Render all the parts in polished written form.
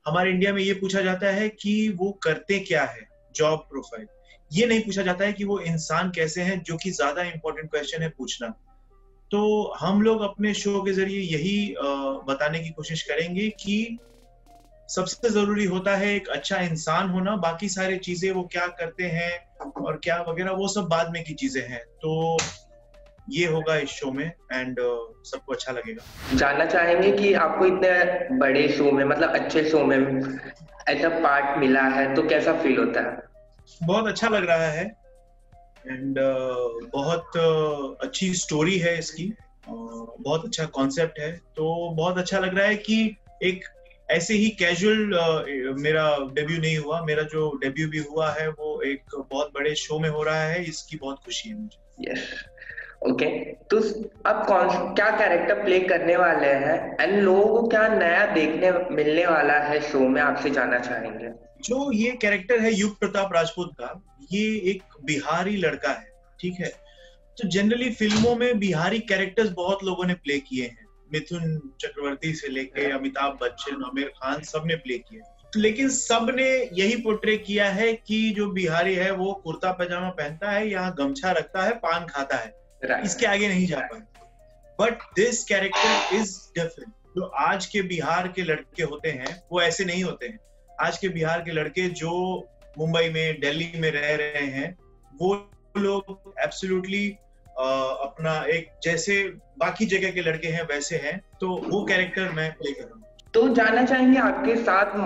हमारे इंडिया में ये पूछा जाता है कि वो करते क्या है, जॉब प्रोफाइल। ये नहीं पूछा जाता है कि वो इंसान कैसे हैं, जो कि ज्यादा इंपॉर्टेंट क्वेश्चन है पूछना। तो हम लोग अपने शो के जरिए यही बताने की कोशिश करेंगे कि सबसे जरूरी होता है एक अच्छा इंसान होना, बाकी सारी चीजें वो क्या करते हैं और क्या वगैरह वो सब बाद में की चीजें हैं। तो ये होगा इस शो में एंड सबको अच्छा लगेगा। जानना चाहेंगे कि आपको इतने बड़े शो में मतलब अच्छे शो में ऐसा पार्ट मिला है तो कैसा फील होता है? बहुत अच्छा लग रहा है एंड बहुत अच्छी स्टोरी है इसकी, बहुत अच्छा कॉन्सेप्ट है। तो बहुत अच्छा लग रहा है कि एक ऐसे ही कैजुअल मेरा डेब्यू नहीं हुआ। मेरा जो डेब्यू भी हुआ है वो एक बहुत बड़े शो में हो रहा है, इसकी बहुत खुशी है मुझे। यस। ओके। तो आप क्या कैरेक्टर प्ले करने वाले हैं एंड लोगों को क्या नया देखने मिलने वाला है शो में, आपसे जानना चाहेंगे। जो ये कैरेक्टर है युग प्रताप राजपूत का, ये एक बिहारी लड़का है, ठीक है। तो जनरली फिल्मों में बिहारी कैरेक्टर्स बहुत लोगों ने प्ले किए हैं, मिथुन चक्रवर्ती से लेके अमिताभ बच्चन, आमिर खान, सबने प्ले किए। तो लेकिन सबने यही पोर्ट्रे किया है कि जो बिहारी है वो कुर्ता पैजामा पहनता है, यहाँ गमछा रखता है, पान खाता है, इसके आगे नहीं जा पाए। But this character is different. जो आज के बिहार के लड़के होते हैं वो ऐसे नहीं होते हैं। आज के बिहार के लड़के जो मुंबई में, दिल्ली में रह रहे हैं, वो लोग एब्सोल्युटली अपना एक जैसे बाकी जगह के लड़के हैं वैसे हैं। तो वो कैरेक्टर मैं प्ले कर रहा हूँ। तो जानना चाहेंगे आपके साथ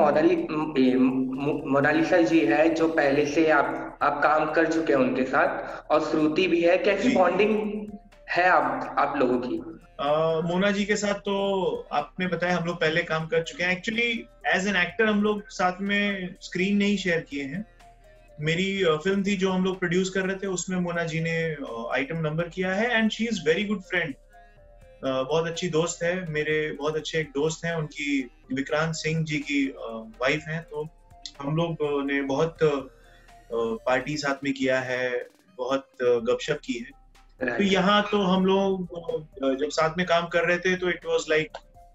मोनालिसा जी है जो पहले से आप काम कर चुके हैं उनके साथ, और श्रुति भी है, कैसी बॉन्डिंग है आप लोगों की? मोना जी के साथ तो आपने बताया हम लोग पहले काम कर चुके हैं। एक्चुअली एज एन एक्टर हम लोग साथ में स्क्रीन नहीं शेयर किए हैं। मेरी फिल्म थी जो हम लोग प्रोड्यूस कर रहे थे, उसमें मोना जी ने आइटम नंबर किया है and she is very good friend. बहुत अच्छी दोस्त है, मेरे बहुत अच्छे एक दोस्त हैं, उनकी विक्रांत सिंह जी की वाइफ हैं। तो हम लोग ने बहुत पार्टी साथ में किया है, बहुत गपशप की है। तो यहाँ तो हम लोग जब साथ में काम कर रहे थे तो it was like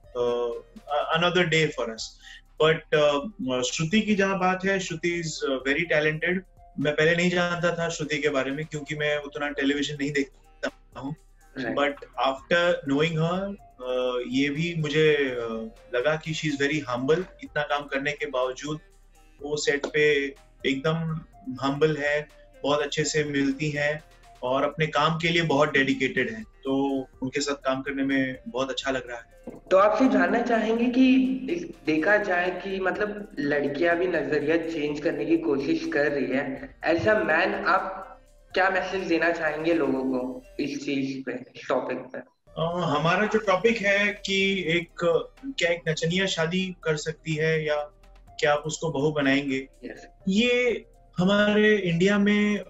another day for us. But Shruti की जहाँ बात है, श्रुति इज वेरी टैलेंटेड। मैं पहले नहीं जानता था श्रुति के बारे में क्योंकि मैं उतना टेलीविजन नहीं देखता हूँ। बट आफ्टर नोइंग हर ये भी मुझे लगा कि शी इज वेरी हम्बल। इतना काम करने के बावजूद वो सेट पे एकदम हम्बल है, बहुत अच्छे से मिलती है और अपने काम के लिए बहुत डेडिकेटेड है। तो उनके साथ काम करने में बहुत अच्छा लग रहा है। तो आपसे जानना चाहेंगे कि देखा जाए कि मतलब लड़कियां भी नजरिया चेंज करने की कोशिश कर रही है, एज अ मैन आप क्या मैसेज देना चाहेंगे लोगों को इस चीज पे, इस टॉपिक पे? हमारा जो टॉपिक है कि क्या एक नचनिया शादी कर सकती है या क्या आप उसको बहू बनाएंगे? ये हमारे इंडिया में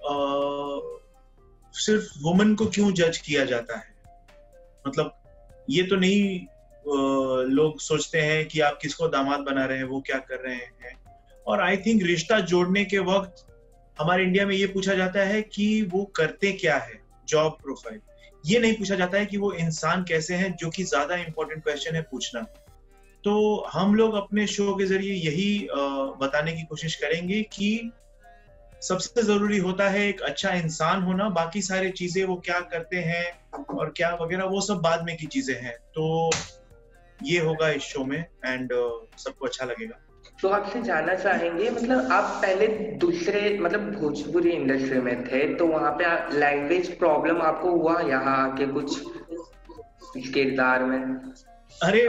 सिर्फ वुमन को क्यों जज किया जाता है? मतलब ये तो नहीं लोग सोचते हैं कि आप किसको दामाद बना रहे हैं, वो क्या कर रहे हैं। और आई थिंक रिश्ता जोड़ने के वक्त हमारे इंडिया में ये पूछा जाता है कि वो करते क्या है, जॉब प्रोफाइल। ये नहीं पूछा जाता है कि वो इंसान कैसे हैं, जो कि ज्यादा इंपॉर्टेंट क्वेश्चन है पूछना। तो हम लोग अपने शो के जरिए यही बताने की कोशिश करेंगे कि सबसे जरूरी होता है एक अच्छा इंसान होना, बाकी सारी चीजें वो क्या करते हैं और क्या वगैरह वो सब बाद में की चीजें हैं। तो ये होगा इस शो में एंड सबको अच्छा लगेगा। तो आपसे जानना चाहेंगे, मतलब आप पहले दूसरे मतलब भोजपुरी इंडस्ट्री में थे, तो वहाँ पे लैंग्वेज प्रॉब्लम आपको हुआ यहाँ आके कुछ किरदार में? अरे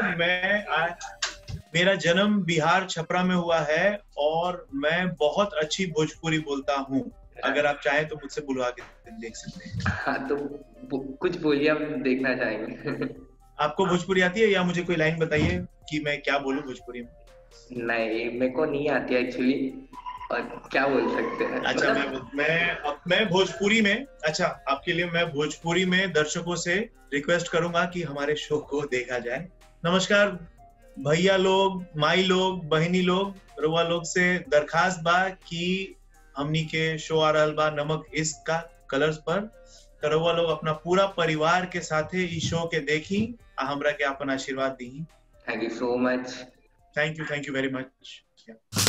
मेरा जन्म बिहार छपरा में हुआ है और मैं बहुत अच्छी भोजपुरी बोलता हूँ। अगर आप चाहें तो मुझसे बुलवा के देख सकते हैं। हाँ, तो कुछ बोलिए, हम देखना चाहेंगे। आपको भोजपुरी आती है या मुझे कोई लाइन बताइए कि मैं क्या बोलूं भोजपुरी में? नहीं, मेरे को नहीं आती एक्चुअली, और क्या बोल सकते हैं। अच्छा, मैं भोजपुरी में, अच्छा आपके लिए मैं भोजपुरी में दर्शकों से रिक्वेस्ट करूंगा कि हमारे शो को देखा जाए। नमस्कार भैया लोग, माई लोग, बहनी लोग, रुआ लोग से दरखास्त बा कि हमनी के शो आ रहल बा नमक इश्क का कलर्स पर। तो रुआ लोग अपना पूरा परिवार के साथे इस शो के देखी, हमरा के अपन आशीर्वाद दी। Thank you so much. Thank you very much.